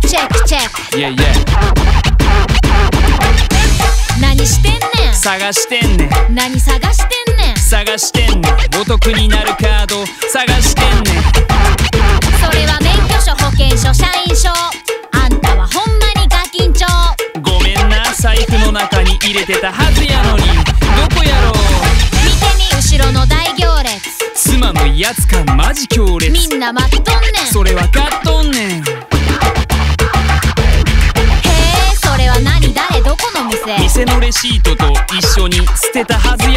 チェックチェック。 Yeah, yeah. 何してんねん。 探してんねん。 何探してんねん。 探してんねん。お得になるカード探してんねん。 それは免許証、保険証、社員証。あんたはほんまにガキンチョ。 ごめんな、財布の中に入れてたはずやのに。どこやろう。 見てみ後ろの大行列。 妻のやつかマジ強烈。 みんな待っとんねん。 それわかっとんねん。 へえ、それは何、誰、どこの店。 店のレシートと一緒に捨てたはず